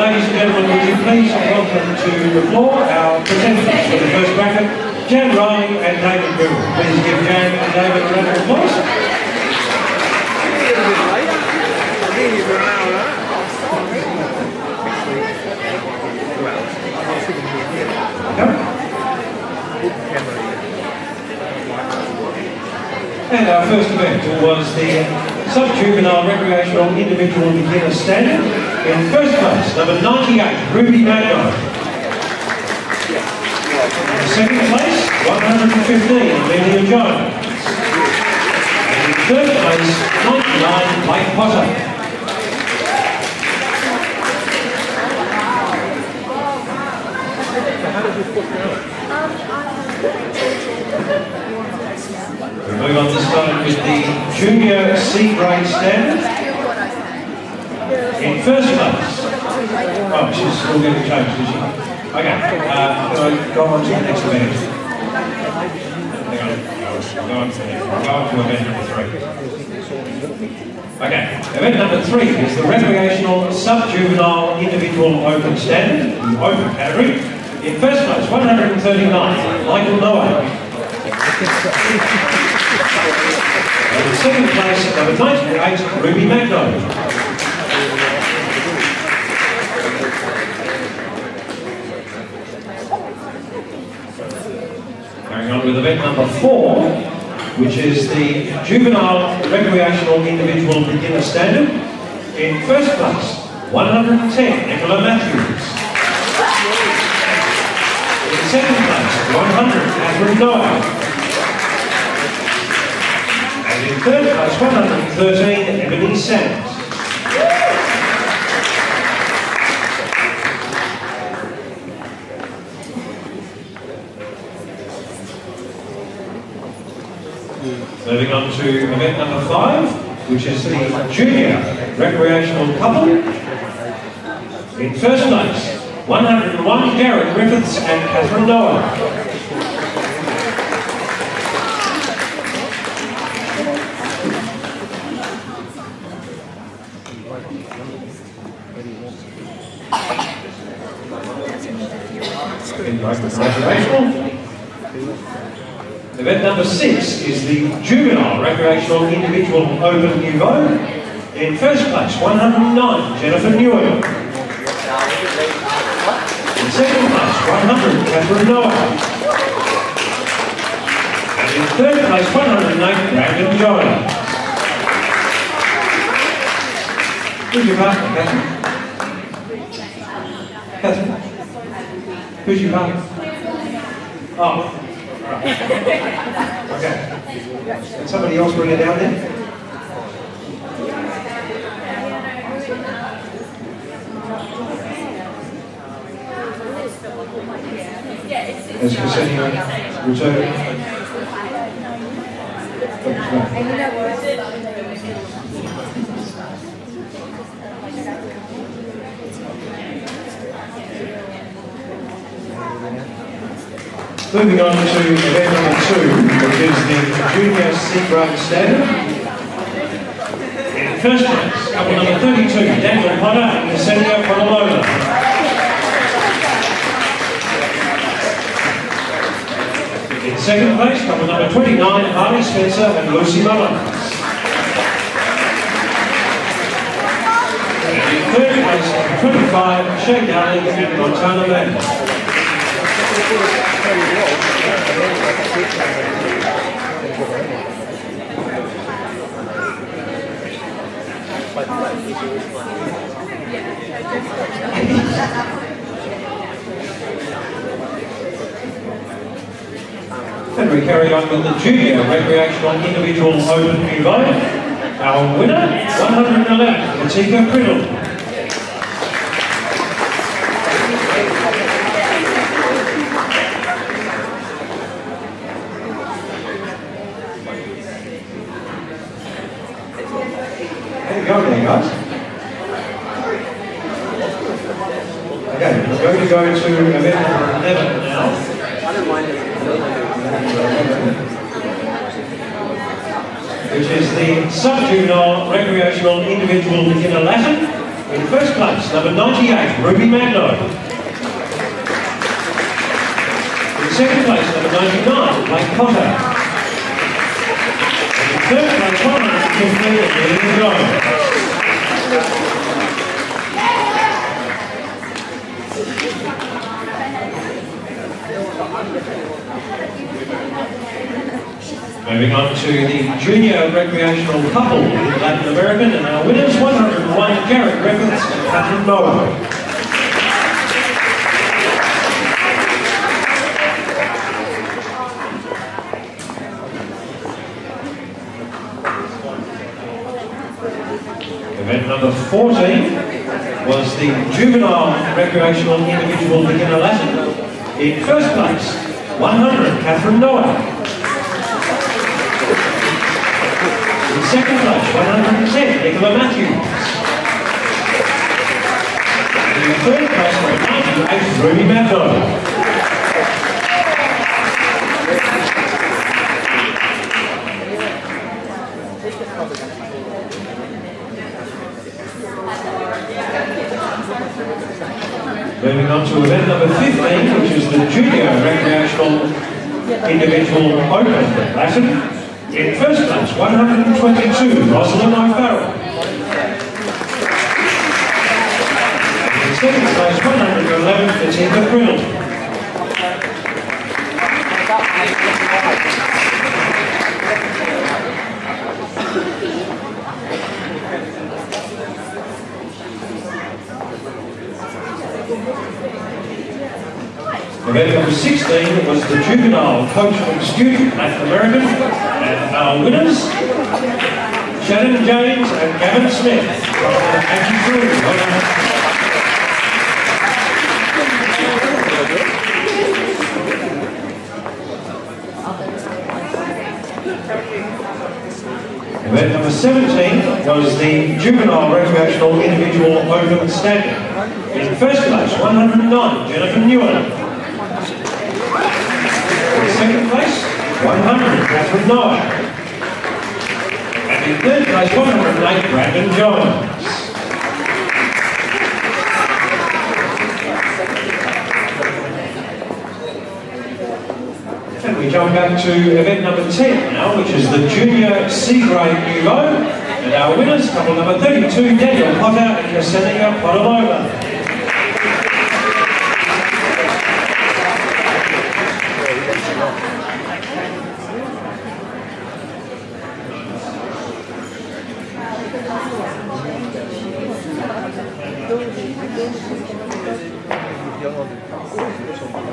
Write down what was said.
ladies and gentlemen, would you please welcome to the floor our presenters for the first bracket, Jan Riley and David Bill. Please give Jan and David a round of applause. And our first event was the Sub-Juvenile Recreational Individual Beginner Standard. In first place, number 98, Ruby Magno. In second place, 115, Amelia Jones. And in third place, 99, Blake Potter. How does this book go? We move on this time with the Junior C grade standard. In first place, oh, she's still getting changed, is she? Okay, can I go on to the next event? Hang on, go on to event number 3. Okay, event number 3 is the Recreational Sub-Juvenile Individual Open Standard, the open category. In first place, 139, Michael Noah. And in second place, number 98, Ruby Magno. Carrying on with event number 4, which is the Juvenile Recreational Individual Beginner Standard. In first place, 110, Nicola Matthews. In second place, 100, Catherine Noah. And in third place, 113, Ebony Sands. Moving on to event number 5, which is the Junior Recreational Couple. In first place, 101, Garrett Griffiths and Catherine Noah. Event number 6 is the Juvenile Recreational Individual Open Nouveau. In first place, 109, Jennifer Newer. In second place, 100, Catherine Noah. And in third place, 108, Brandon Jones. Who's your partner, Catherine? Catherine? Who's your partner? Oh, right. Okay. Can somebody else bring it down there? As Ksenia returned. Moving on to event number 2, which is the Junior C grade standard. In first place, couple number 32, Daniel Potter and Ksenia Ponolona. In second place, couple number 29, Harley Spencer and Lucy Mullins. And in third place, number 25, Shay Darling and Montana Land. And we carry on with the Junior Recreational Individual Open Nouveau. Our winner, 111, Katika Criddle. There you go, guys. Okay, we're going to go to event number 11 now. Which is the Sub-Juvenile Recreational Individual Beginner Latin. In first place, number 98, Ruby Magno. In second place, number 99, Blake Potter. And in third place, 115, Amelia Jones. Moving on to the junior recreational couple in Latin American, and our winners, 101, Garrett Griffiths and Catherine Noah. Event number 14 was the juvenile recreational individual beginner Latin. In first place, 100, Catherine Noah. In second place, 110, Nicola Matthews. And in third place, 98, Ruby Magno. Moving on to event number 15, which is the junior recreational individual open Latin. In first place, 122, Rosalind O'Farrell. In second place, 111, Fatima Grinnell. Event number 16 was the juvenile coach and student Latin American, and our winners, Shannon James and Gavin Smith from Event number 17 was the juvenile recreational individual open standing. In first place, 109, Jennifer Newen. In second place, 100, Catherine Noah. And in third place, 108, Brandon Jones. And we jump back to event number 10 now, which is the Junior C-Grade Nouveau. And our winners, couple number 32, Daniel Potter and Ksenia Podolova. Yo no